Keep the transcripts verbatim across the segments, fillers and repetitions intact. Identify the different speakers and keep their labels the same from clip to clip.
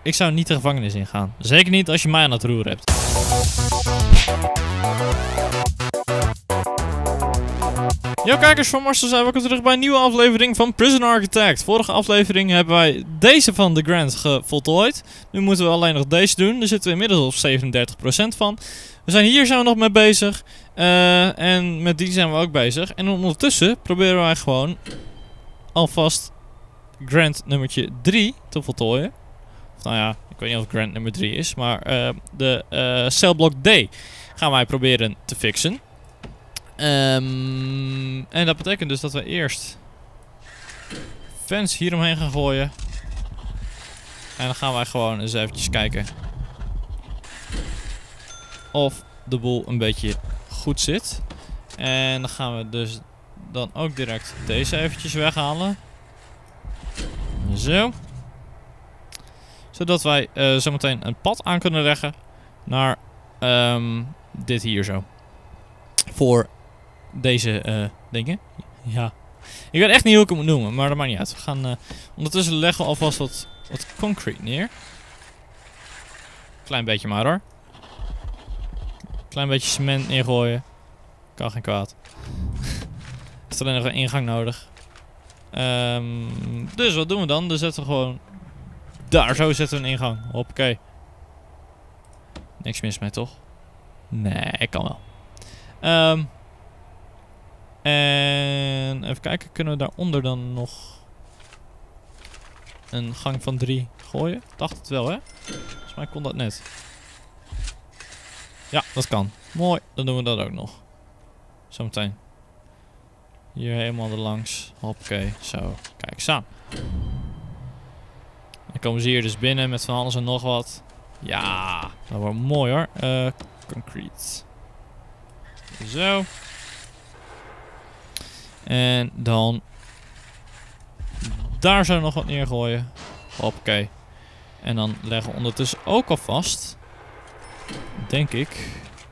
Speaker 1: ik zou niet de gevangenis ingaan. Zeker niet als je mij aan het roer hebt. Yo kijkers van Marstel zijn welkom terug bij een nieuwe aflevering van Prison Architect. Vorige aflevering hebben wij deze van The Grant gevoltooid. Nu moeten we alleen nog deze doen. Daar zitten we inmiddels op zevenendertig procent van. We zijn hier zijn we nog mee bezig. Uh, en met die zijn we ook bezig. En ondertussen proberen wij gewoon alvast Grant nummertje drie te voltooien. Of nou ja, ik weet niet of Grant nummer drie is. Maar uh, de uh, celblok D gaan wij proberen te fixen. Um, en dat betekent dus dat we eerst fans hieromheen gaan gooien. En dan gaan wij gewoon eens eventjes kijken of de boel een beetje goed zit. En dan gaan we dus dan ook direct deze eventjes weghalen. Zo. Zodat wij uh, zometeen een pad aan kunnen leggen naar um, dit hier zo. Voor deze uh, dingen. Ja. Ik weet echt niet hoe ik het moet noemen, maar dat maakt niet uit. We gaan uh, ondertussen leggen we alvast wat, wat concrete neer. Klein beetje maar hoor. Klein beetje cement neergooien. Kan geen kwaad. Is alleen nog een ingang nodig. Um, dus wat doen we dan? Dan zetten we gewoon... Daar, zo zetten we een ingang. Hoppakee. Niks mis mee toch? Nee, ik kan wel. Um, en even kijken, kunnen we daaronder dan nog een gang van drie gooien? Ik dacht het wel, hè? Volgens mij kon dat net. Ja, dat kan. Mooi, dan doen we dat ook nog. Zometeen. Hier helemaal erlangs. Hoppakee, zo. Kijk eens aan. Dan komen ze hier dus binnen met van alles en nog wat. Ja, dat wordt mooi hoor. Uh, concrete. Zo. En dan daar zo nog wat neergooien. Hoppakee. En dan leggen we ondertussen ook alvast, denk ik,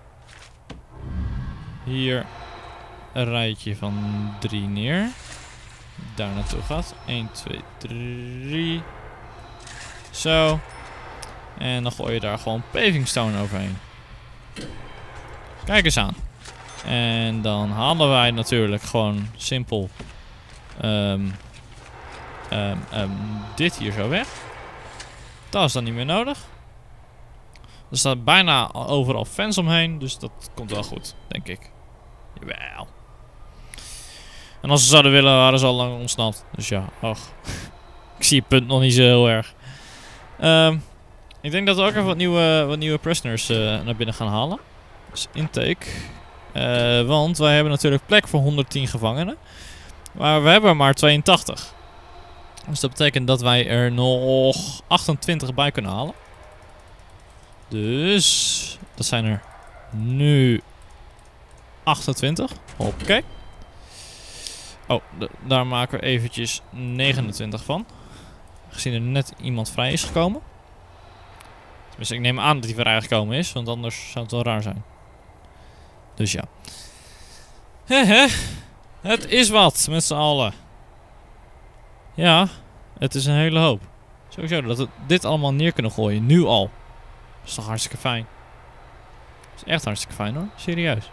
Speaker 1: hier een rijtje van drie neer. Daar naartoe gaat. één, twee, drie. Zo. En dan gooi je daar gewoon paving stone overheen. Kijk eens aan. En dan halen wij natuurlijk gewoon simpel um, um, um, dit hier zo weg. Dat is dan niet meer nodig. Er staat bijna overal fans omheen, dus dat komt wel goed, denk ik. Jawel. En als ze zouden willen, waren ze al lang ontsnapt. Dus ja, och. Ik zie het punt nog niet zo heel erg. Um, ik denk dat we ook even wat nieuwe, wat nieuwe prisoners uh, naar binnen gaan halen. Dus intake. Uh, want wij hebben natuurlijk plek voor honderdtien gevangenen. Maar we hebben er maar tweeëntachtig. Dus dat betekent dat wij er nog achtentwintig bij kunnen halen. Dus dat zijn er nu achtentwintig. Oké. Oh, daar maken we eventjes negenentwintig van. Gezien er net iemand vrij is gekomen. Tenminste, ik neem aan dat hij vrij gekomen is. Want anders zou het wel raar zijn. Dus ja. Hehe. Het is wat met z'n allen. Ja, het is een hele hoop. Sowieso dat we dit allemaal neer kunnen gooien. Nu al. Dat is toch hartstikke fijn. Dat is echt hartstikke fijn hoor. Serieus.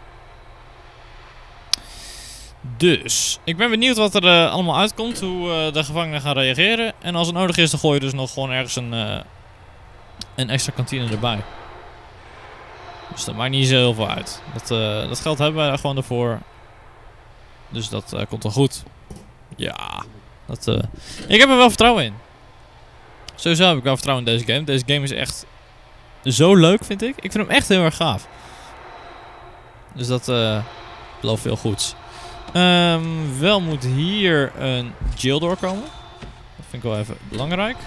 Speaker 1: Dus, ik ben benieuwd wat er uh, allemaal uitkomt. Hoe uh, de gevangenen gaan reageren. En als het nodig is, dan gooi je dus nog gewoon ergens een, uh, een extra kantine erbij. Dus dat maakt niet zo heel veel uit. Dat, uh, dat geld hebben wij gewoon ervoor. Dus dat uh, komt wel goed. Ja. Dat, uh, ik heb er wel vertrouwen in. Sowieso heb ik wel vertrouwen in deze game. Deze game is echt zo leuk, vind ik. Ik vind hem echt heel erg gaaf. Dus dat uh, belooft veel goeds. Um, wel moet hier een jail doorkomen. Dat vind ik wel even belangrijk.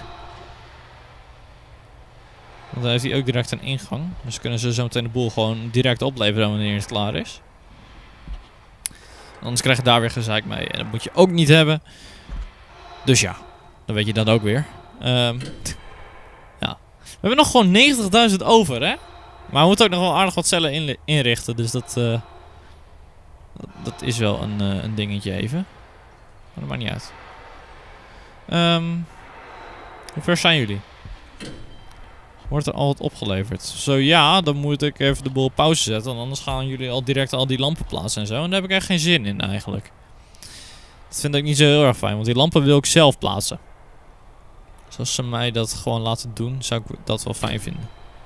Speaker 1: Want dan heeft hij ook direct een ingang. Dus kunnen ze zo meteen de boel gewoon direct opleveren wanneer het klaar is. Anders krijg je daar weer gezeik mee. En dat moet je ook niet hebben. Dus ja, dan weet je dat ook weer. Um, ja. We hebben nog gewoon negentigduizend over, hè? Maar we moeten ook nog wel aardig wat cellen in inrichten. Dus dat, uh, dat, dat is wel een, uh, een dingetje even. Maar dat maakt niet uit. Um, hoe ver zijn jullie? Wordt er al wat opgeleverd? Zo ja, dan moet ik even de boel op pauze zetten. Want anders gaan jullie al direct al die lampen plaatsen en zo. En daar heb ik echt geen zin in eigenlijk. Dat vind ik niet zo heel erg fijn. Want die lampen wil ik zelf plaatsen. Dus als ze mij dat gewoon laten doen, zou ik dat wel fijn vinden.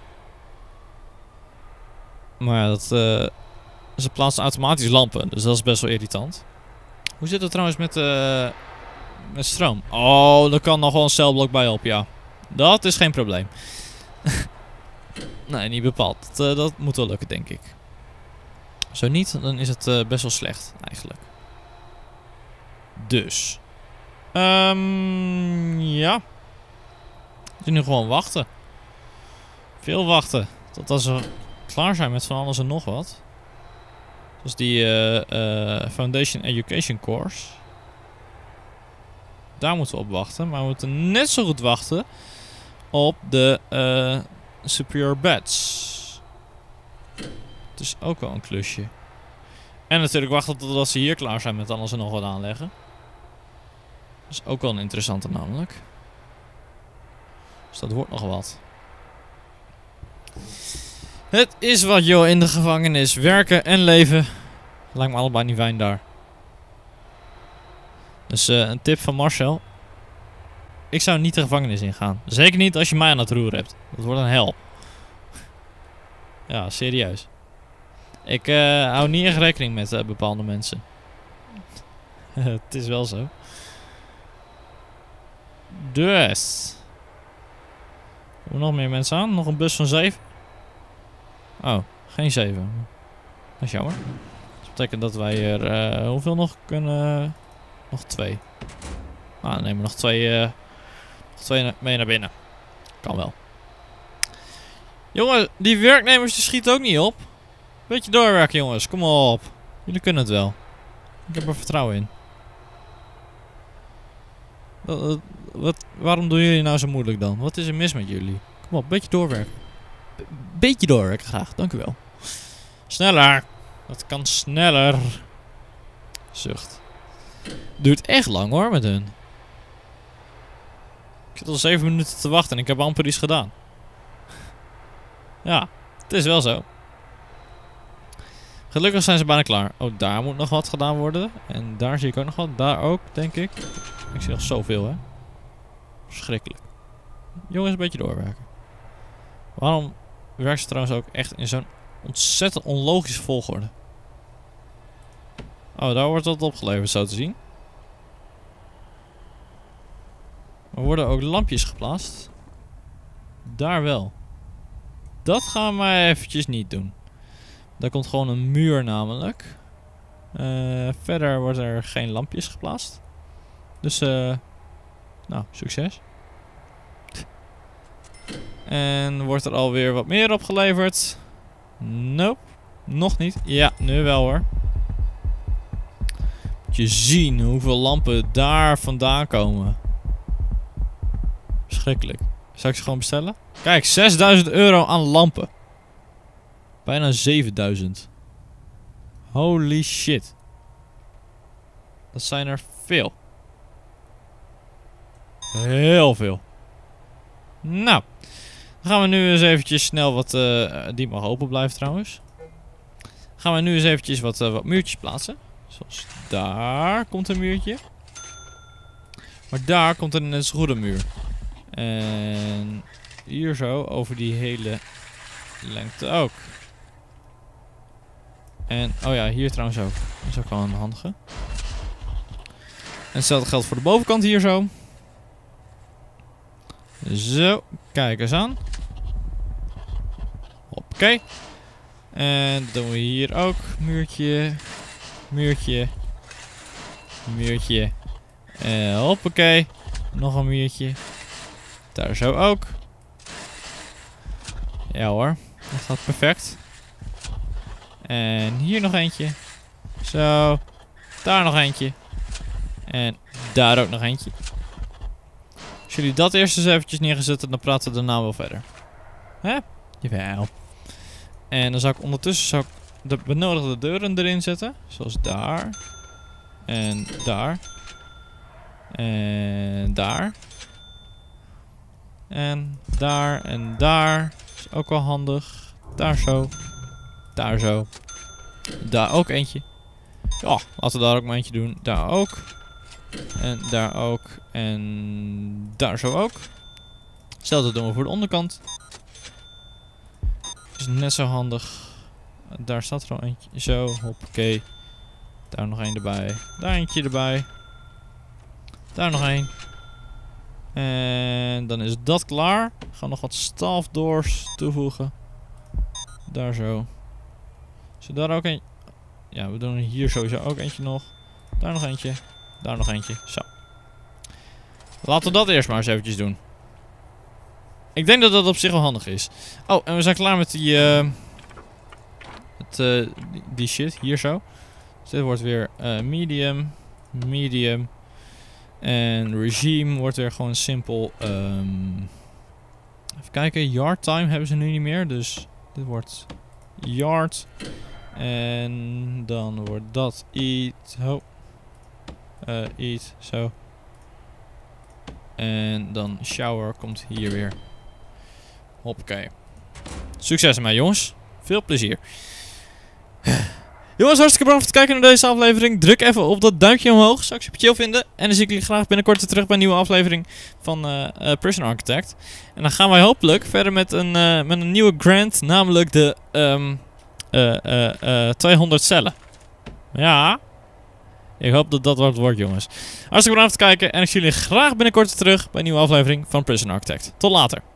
Speaker 1: Maar ja, dat, uh, ze plaatsen automatisch lampen. Dus dat is best wel irritant. Hoe zit het trouwens met, uh, met stroom? Oh, er kan nog wel een celblok bij op, ja. Dat is geen probleem. Nee, niet bepaald. Dat, uh, dat moet wel lukken, denk ik. Zo niet, dan is het uh, best wel slecht, eigenlijk. Dus. Um, ja. Dus nu gewoon wachten. Veel wachten. Totdat ze klaar zijn met van alles en nog wat. Zoals die uh, uh, Foundation Education Course. Daar moeten we op wachten. Maar we moeten net zo goed wachten op de uh, Superior Bats. Het is ook wel een klusje. En natuurlijk wachten totdat ze hier klaar zijn met alles en nog wat aanleggen. Dat is ook wel een interessante namelijk. Dus dat wordt nog wat. Het is wat joh in de gevangenis. Werken en leven. Lijkt me allebei niet fijn daar. Dus uh, een tip van Marcel. Ik zou niet de gevangenis ingaan. Zeker niet als je mij aan het roer hebt. Dat wordt een hel. Ja, serieus. Ik uh, hou niet echt rekening met uh, bepaalde mensen. Het is wel zo. Dus. Hoe nog meer mensen aan? Nog een bus van zeven? Oh, geen zeven. Dat is jammer. Dat betekent dat wij er uh, hoeveel nog kunnen? Nog twee. Nou, dan nemen we nog twee, uh, nog twee mee naar binnen. Kan wel. Jongen, die werknemers die schieten ook niet op. Beetje doorwerken jongens, kom op. Jullie kunnen het wel. Ik heb er vertrouwen in. Wat, wat, waarom doen jullie nou zo moeilijk dan? Wat is er mis met jullie? Kom op, beetje doorwerken. Be beetje doorwerken graag, dank u wel. Sneller. Dat kan sneller. Zucht. Duurt echt lang hoor met hun. Ik zit al zeven minuten te wachten en ik heb amper iets gedaan. Ja, het is wel zo. Gelukkig zijn ze bijna klaar. Oh, daar moet nog wat gedaan worden. En daar zie ik ook nog wat. Daar ook, denk ik. Ik zie nog zoveel, hè. Verschrikkelijk. Jongens, een beetje doorwerken. Waarom werkt ze trouwens ook echt in zo'n ontzettend onlogische volgorde? Oh, daar wordt wat opgeleverd, zo te zien. Er worden ook lampjes geplaatst. Daar wel. Dat gaan we maar eventjes niet doen. Daar komt gewoon een muur namelijk. Uh, verder wordt er geen lampjes geplaatst. Dus, uh, nou, succes. En wordt er alweer wat meer opgeleverd? Nope, nog niet. Ja, nu wel hoor. Moet je zien hoeveel lampen daar vandaan komen. Verschrikkelijk. Zou ik ze gewoon bestellen? Kijk, zesduizend euro aan lampen. Bijna zevenduizend. Holy shit. Dat zijn er veel. Heel veel. Nou. Dan gaan we nu eens eventjes snel wat... Uh, die mag open blijven trouwens. Gaan we nu eens eventjes wat, uh, wat muurtjes plaatsen. Zoals daar komt een muurtje. Maar daar komt er net zo goed een muur. En hier zo over die hele lengte ook. En, oh ja, hier trouwens ook. Dat is ook wel een handige. En hetzelfde geldt voor de bovenkant hier zo. Zo, kijk eens aan. Hoppakee. En dan doen we hier ook. Muurtje. Muurtje. Muurtje. En hoppakee. Nog een muurtje. Daar zo ook. Ja hoor, dat gaat perfect. En hier nog eentje. Zo. Daar nog eentje. En daar ook nog eentje. Als jullie dat eerst eens eventjes neergezet, dan praten we daarna wel verder. Hè? Jawel. En dan zou ik ondertussen zou ik de benodigde deuren erin zetten. Zoals daar. En daar. En daar. En daar en daar. Is ook wel handig. Daar zo. Daar zo. Daar ook eentje. Ja, laten we daar ook maar eentje doen. Daar ook. En daar ook. En daar zo ook. Hetzelfde doen we voor de onderkant. Is net zo handig. Daar staat er al eentje. Zo, hoppakee. Daar nog één erbij. Daar eentje erbij. Daar nog één. En dan is dat klaar. We gaan nog wat stafdoors toevoegen. Daar zo. Is er daar ook een? Ja, we doen hier sowieso ook eentje nog. Daar nog eentje. Daar nog eentje. Zo. Laten we dat eerst maar eens eventjes doen. Ik denk dat dat op zich wel handig is. Oh, en we zijn klaar met die... Uh, het, uh, die, die shit. Hier zo. Dus dit wordt weer uh, medium. Medium. En regime wordt weer gewoon simpel. Um, even kijken. Yard time hebben ze nu niet meer. Dus dit wordt yard. En dan wordt dat eat. Oh. Uh, eat. Zo. En dan shower komt hier weer. Hoppakee. Succes ermee, jongens. Veel plezier. Jongens, hartstikke bedankt voor het kijken naar deze aflevering. Druk even op dat duimpje omhoog. Zou ik super chill vinden. En dan zie ik jullie graag binnenkort weer terug bij een nieuwe aflevering van uh, uh, Prison Architect. En dan gaan wij hopelijk verder met een, uh, met een nieuwe grant. Namelijk de um, uh, uh, uh, tweehonderd cellen. Ja. Ik hoop dat dat wat wordt, jongens. Hartstikke bedankt voor het kijken. En ik zie jullie graag binnenkort weer terug bij een nieuwe aflevering van Prison Architect. Tot later.